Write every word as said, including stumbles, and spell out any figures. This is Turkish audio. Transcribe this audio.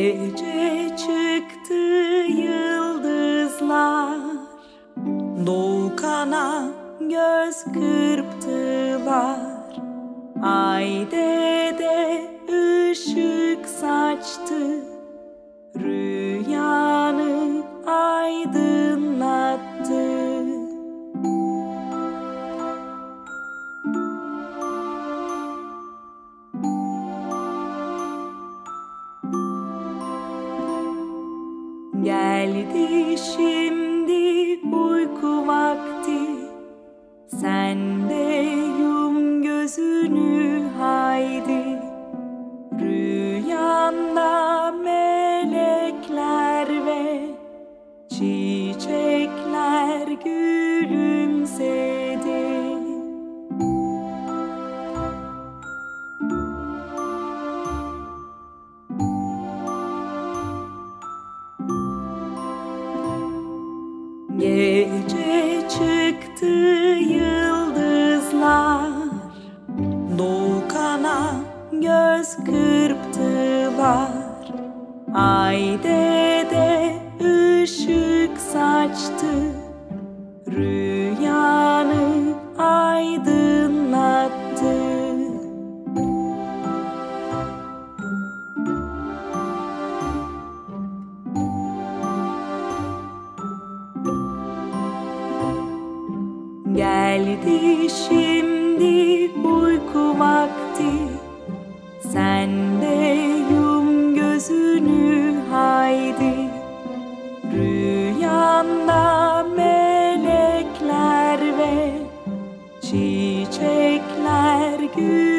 Gece çıktı yıldızlar, doğu kana göz kırptılar. Ay dede ışık saçtı, rüyanı aydınlattı. Geldi şimdi uyku vakti, sen de yum gözünü haydi. Rüyanda melekler ve çiçekler gülümsedi. Gece çıktı yıldızlar, doğu kana göz kırptılar. Ay dede ışık saçtı, rüyanı aydınlattı. Geldi şimdi uyku vakti, sen de yum gözünü haydi. Rüyanda melekler ve çiçekler gül